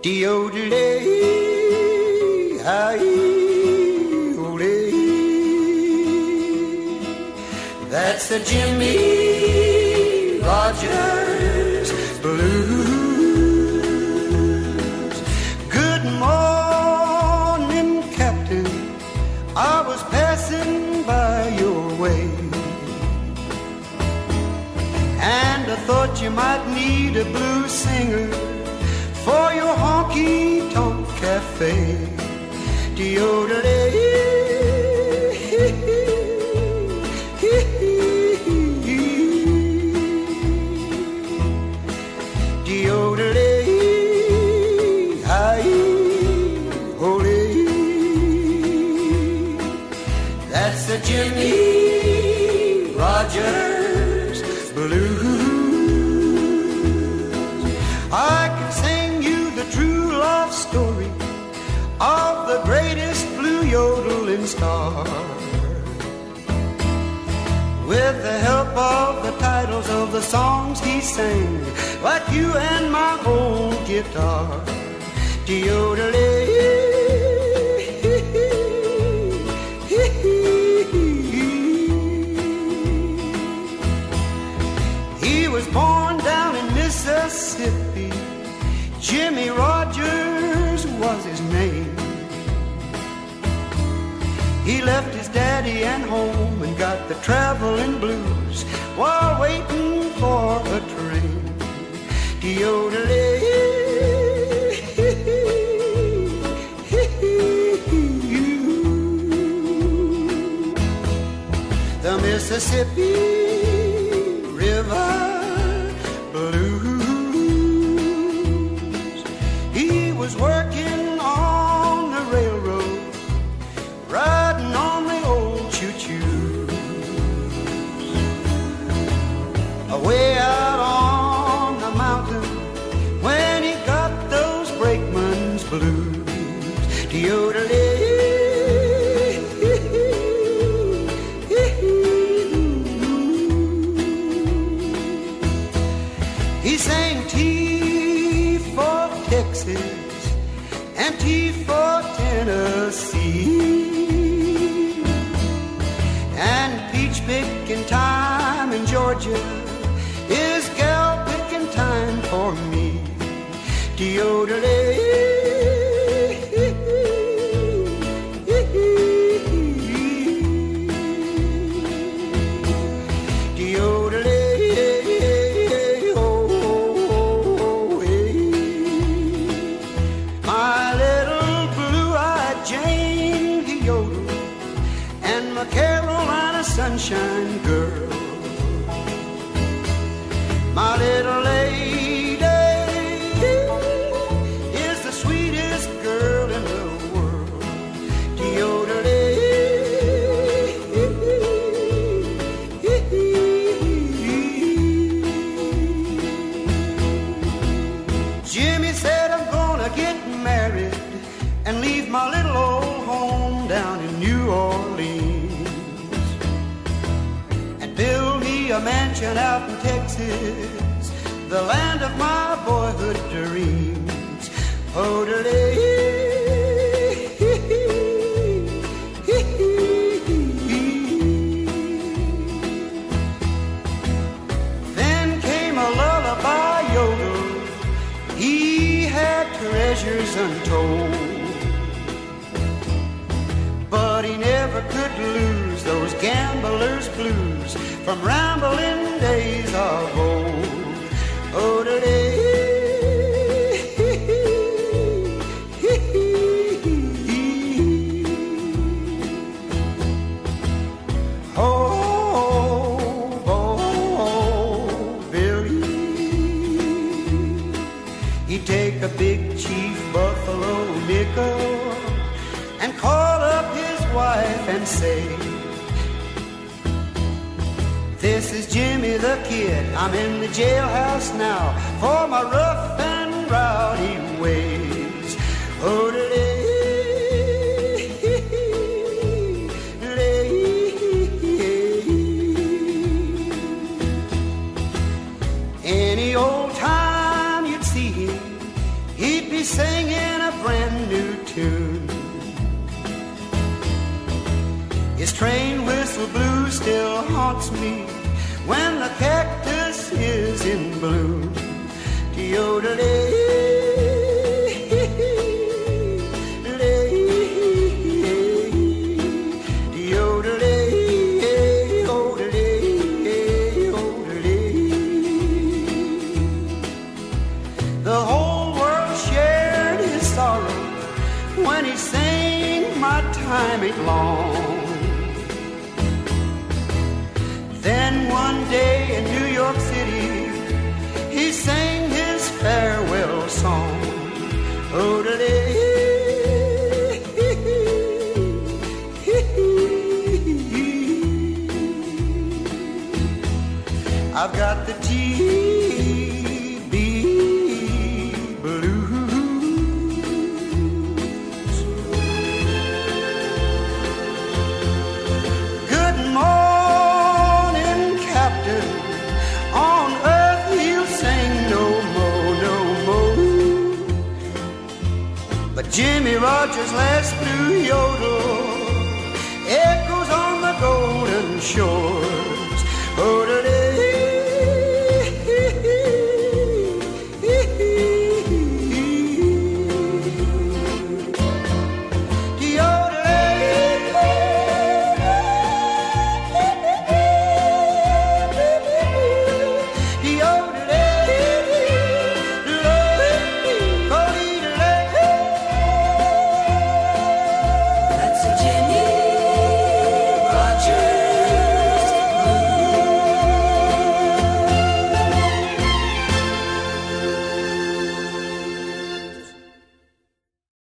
Dee-o-dee-day, hi-ee-o-day. That's the Jimmie Rodgers blues. Good morning, Captain. I was passing by your way, and I thought you might need a blues singer for your honky-tonk cafe. Dee-o-dee-day, dee-o-dee-day, hi-ee-o-day. That's the Jimmie Rodgers blues. I could sing the true love story of the greatest blue yodeling star, with the help of the titles of the songs he sang, like you and my old guitar. Dee-o-dee-day, he was born down in Mississippi. Jimmie Rodgers was his name. He left his daddy and home and got the traveling blues while waiting for a train. Dee-o-dee-day, the Mississippi River blues. He was working on the railroad, riding on the old choo-choos, away out on the mountain when he got those brakeman's blues. Dee-o-dee-day, he sang T for Texas and T for Tennessee, and peach picking time in Georgia is gal picking time for me. Dee-o-dee-day, Carolina sunshine girl, my little lady is the sweetest girl in the world. Dee-o-dee-day, Jimmie said I'm gonna get married and leave my little old home down in New Orleans, build me a mansion out in Texas, the land of my boyhood dreams. Oh-dee-day, then came a lullaby yodel. He had treasures untold, but he never could lose those gambler's blues from rambling days of old. Oh-dee-day, oh, Billy. He'd take a big chief buffalo nickel and call up his wife and say, this is Jimmie the Kid, I'm in the jailhouse now for my rough and rowdy ways. Oh-dee-day, any old time you'd see him, he'd be saying train whistle blue still haunts me when the cactus is in bloom. The whole world shared his sorrow when he sang My Time Ain't Long. Then one day in New York City, he sang his farewell song. I've got the TB blues. Good morning, Captain. On earth he'll sing no more, no more. But Jimmie Rodgers' last blue yodel echoes on the golden shore.